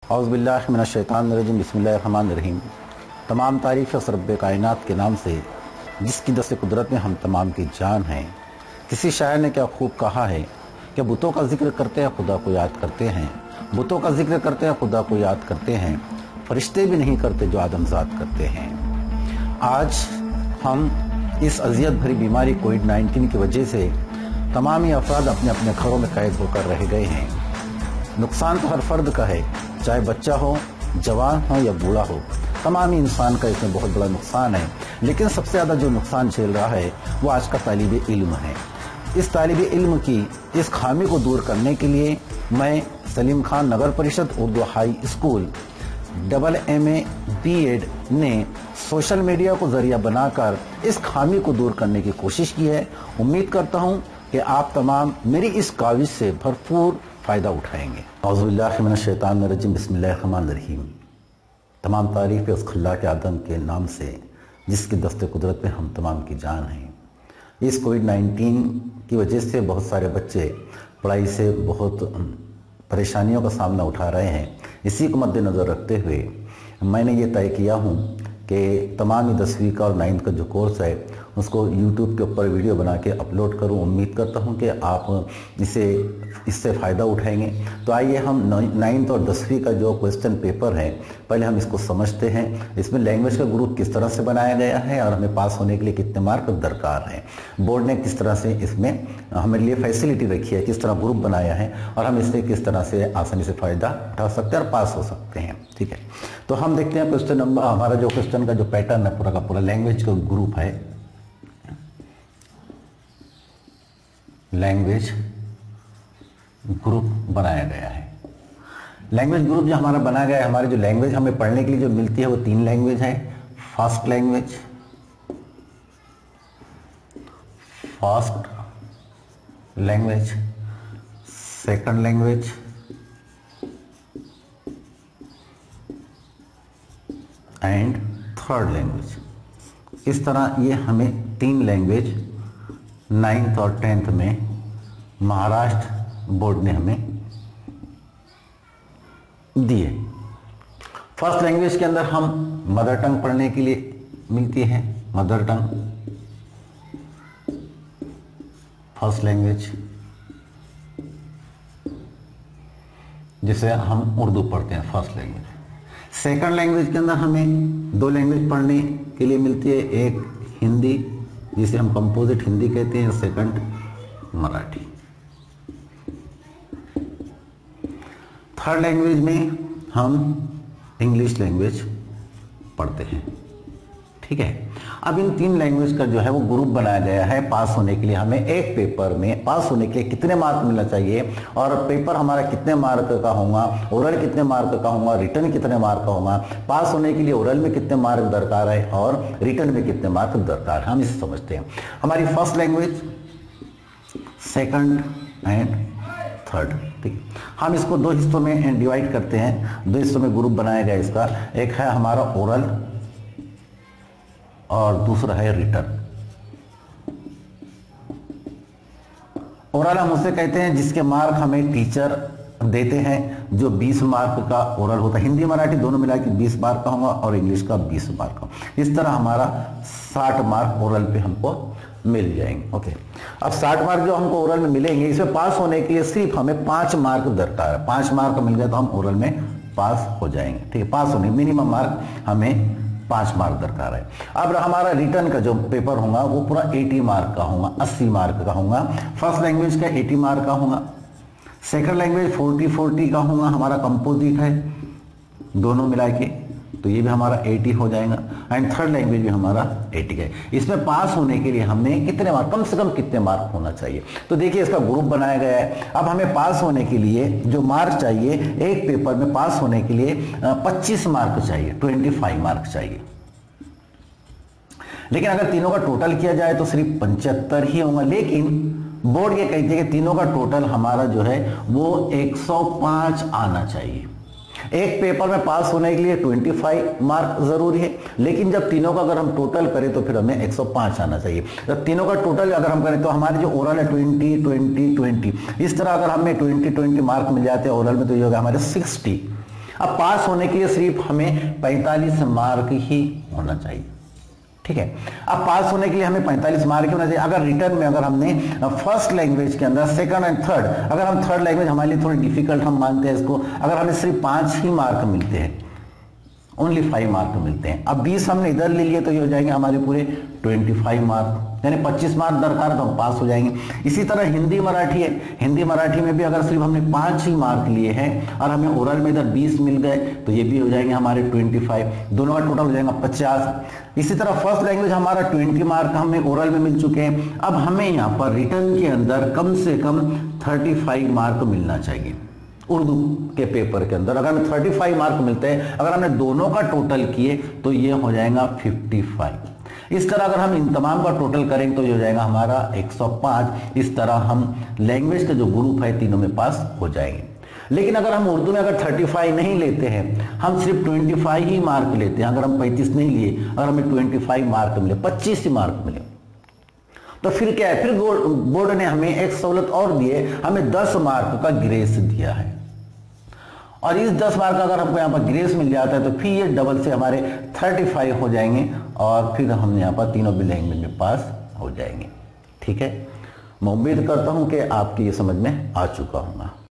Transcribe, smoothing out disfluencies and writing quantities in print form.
औज़ुबिल्लाहि मिनश्शैतानिर्रजीम बिस्मिल्लाहिर्रहमानिर्रहीम। तमाम तारीफ़ उस रब्बे कायनात के नाम से जिसकी दस्त कुदरत में हम तमाम की जान हैं। किसी शायर ने क्या खूब कहा है कि बुतों का जिक्र करते हैं खुदा को याद करते हैं, बुतों का जिक्र करते हैं खुदा को याद करते हैं, फरिश्ते भी नहीं करते जो आदमजात करते हैं। आज हम इस अजियत भरी बीमारी कोविड-19 की वजह से तमामी अफराद अपने अपने घरों में कैद होकर रह गए हैं। नुकसान तो हर फर्द का है, चाहे बच्चा हो, जवान हो या बूढ़ा हो, तमाम इंसान का इसमें बहुत बड़ा नुकसान है। लेकिन सबसे ज़्यादा जो नुकसान झेल रहा है वो आज का तालिबे इल्म है। इस तालिबे इल्म की इस खामी को दूर करने के लिए मैं सलीम खान नगर परिषद Urdu high school MA BEd ने सोशल मीडिया को जरिया बनाकर इस खामी को दूर करने की कोशिश की है। उम्मीद करता हूँ कि आप तमाम मेरी इस काविश से भरपूर फ़ायदा उठाएंगे। औज़ुबिल्लाहि मिनश्शैतानिर्रजीम बिस्मिल्लाहिर्रहमानिर्रहीम। तमाम तारीफ़ उस खल्लाक़ आदम के नाम से जिसकी दस्त कुदरत में हम तमाम की जान हैं। इस कोविड-19 की वजह से बहुत सारे बच्चे पढ़ाई से बहुत परेशानियों का सामना उठा रहे हैं। इसी को मद्देनज़र रखते हुए मैंने ये तय किया हूँ कि तमाम 10वीं का और 9th का जो कोर्स है उसको यूट्यूब के ऊपर वीडियो बना के अपलोड करूँ। उम्मीद करता हूँ कि आप इससे फ़ायदा उठाएंगे। तो आइए हम 9th और 10वीं का जो क्वेश्चन पेपर है पहले हम इसको समझते हैं। इसमें लैंग्वेज का ग्रुप किस तरह से बनाया गया है और हमें पास होने के लिए कितने मार्क दरकार हैं, बोर्ड ने किस तरह से इसमें हमारे लिए फैसिलिटी रखी है, किस तरह ग्रुप बनाया है और हम इससे किस तरह से आसानी से फ़ायदा उठा सकते हैं और पास हो सकते हैं। ठीक है, तो हम देखते हैं क्वेश्चन नंबर, हमारा जो क्वेश्चन का जो पैटर्न है पूरा का पूरा लैंग्वेज का ग्रुप है। लैंग्वेज ग्रुप बनाया गया है। लैंग्वेज ग्रुप जो हमारा बनाया गया है, हमारी जो लैंग्वेज हमें पढ़ने के लिए जो मिलती है वो 3 लैंग्वेज है। First language, second language and third language. इस तरह ये हमें 3 लैंग्वेज 9th और 10th में महाराष्ट्र बोर्ड ने हमें दिए। फर्स्ट लैंग्वेज के अंदर हम मदर टंग पढ़ने के लिए मिलती है। मदर टंग फर्स्ट लैंग्वेज, जिसे हम उर्दू पढ़ते हैं फर्स्ट लैंग्वेज। सेकंड लैंग्वेज के अंदर हमें 2 लैंग्वेज पढ़ने के लिए मिलती है, एक हिंदी जिसे हम कंपोजिट हिंदी कहते हैं, सेकंड मराठी। थर्ड लैंग्वेज में हम इंग्लिश लैंग्वेज पढ़ते हैं। ठीक है, अब इन 3 लैंग्वेज का जो है वो ग्रुप बनाया गया है। पास होने के लिए हमें एक पेपर में पास होने के लिए कितने मार्क मिलना चाहिए और पेपर हमारा कितने मार्क का होगा, ओरल कितने मार्क का होगा, रिटर्न कितने मार्क का होगा, पास होने के लिए ओरल में कितने मार्क दरकार है और रिटर्न में कितने मार्क दरकार है, हम इसे समझते हैं। हमारी first language, second and third. ठीक, हम इसको 2 हिस्सों में डिवाइड करते हैं, 2 हिस्सों में ग्रुप बनाया गया इसका। एक है हमारा ओरल और दूसरा है रिटर्न। ओरल हम उसे कहते हैं जिसके मार्क हमें टीचर देते हैं, जो 20 मार्क का ओरल होता है। हिंदी मराठी दोनों मिला के 20 मार्क का होगा और इंग्लिश का 20 मार्क का। इस तरह हमारा 60 मार्क ओरल पे हमको मिल जाएंगे। ओके, अब 60 मार्क जो हमको ओरल में मिलेंगे, इसमें पास होने के लिए सिर्फ हमें 5 मार्क दरकार है। 5 मार्क मिल गए तो हम ओरल में पास हो जाएंगे। ठीक है, पास होने मिनिमम मार्क हमें 5 मार्क दरकार है। अब हमारा रिटर्न का जो पेपर होगा वो पूरा 80 मार्क का होगा, 80 मार्क का होगा। फर्स्ट लैंग्वेज का 80 मार्क का होगा, सेकंड लैंग्वेज 40 का होगा, हमारा कंपोजिट है दोनों मिला के, तो ये भी हमारा 80 हो जाएगा। एंड थर्ड लैंग्वेज भी हमारा 80 है। इसमें पास होने के लिए हमें कितने मार्क, कम से कम कितने मार्क होना चाहिए, तो देखिए इसका ग्रुप बनाया गया है। अब हमें पास होने के लिए जो मार्क चाहिए, एक पेपर में पास होने के लिए 25 मार्क चाहिए, 25 मार्क चाहिए। लेकिन अगर तीनों का टोटल किया जाए तो सिर्फ 75 ही होगा। लेकिन बोर्ड ये कहती है कि तीनों का टोटल हमारा जो है वो 105 आना चाहिए। एक पेपर में पास होने के लिए 25 मार्क जरूरी है, लेकिन जब तीनों का अगर हम टोटल करें तो फिर हमें 105 आना चाहिए। जब तीनों का टोटल अगर हम करें तो हमारे जो ओरल है 20 20 20, इस तरह अगर हमें 20 20 मार्क मिल जाते हैं ओरल में तो ये होगा हमारे 60। अब पास होने के लिए सिर्फ हमें 45 मार्क ही होना चाहिए, ठीक है। अब पास होने के लिए हमें 45 मार्क होना चाहिए। अगर रिटर्न में अगर हमने फर्स्ट लैंग्वेज के अंदर सेकंड एंड थर्ड, अगर हम थर्ड लैंग्वेज हमारे लिए थोड़ी डिफिकल्ट हम मानते हैं इसको, अगर हमें सिर्फ 5 ही मार्क मिलते हैं, ओनली 5 मार्क मिलते हैं, अब 20 हमने इधर ले लिए तो ये हो जाएंगे हमारे पूरे 25 मार्क, यानी 25 मार्क दरकार है तो हम पास हो जाएंगे। इसी तरह हिंदी मराठी है, हिंदी मराठी में भी अगर सिर्फ हमने 5 ही मार्क लिए हैं और हमें ओरल में इधर 20 मिल गए तो ये भी हो जाएंगे हमारे 25, दोनों का टोटल हो जाएगा 50। इसी तरह फर्स्ट लैंग्वेज हमारा 20 मार्क हमें ओरल में मिल चुके हैं। अब हमें यहाँ पर रिटर्न के अंदर कम से कम 35 मार्क मिलना चाहिए उर्दू के पेपर के अंदर। अगर हमें 35 मार्क मिलते हैं, अगर हमने दोनों का टोटल किए तो ये हो जाएगा 55। इस तरह अगर हम इन तमाम का टोटल करेंगे तो ये हो जाएगा हमारा 105। इस तरह हम लैंग्वेज के जो ग्रुप है तीनों में पास हो जाएंगे। लेकिन अगर हम उर्दू में अगर 35 नहीं लेते हैं, हम सिर्फ 25 ही मार्क लेते हैं, अगर हम 35 नहीं लिए, अगर हमें 25 मार्क मिले, 25 ही मार्क मिले, तो फिर क्या है, फिर बोर्ड ने हमें एक सहूलत और दी है, हमें 10 मार्क का ग्रेस दिया है। और इस 10 मार्क का अगर हमको यहाँ पर ग्रेस मिल जाता है तो फिर ये डबल से हमारे 35 हो जाएंगे और फिर हम यहाँ पर तीनों भी लैंग्वेज में पास हो जाएंगे, ठीक है। मैं उम्मीद करता हूँ कि आपकी ये समझ में आ चुका होगा।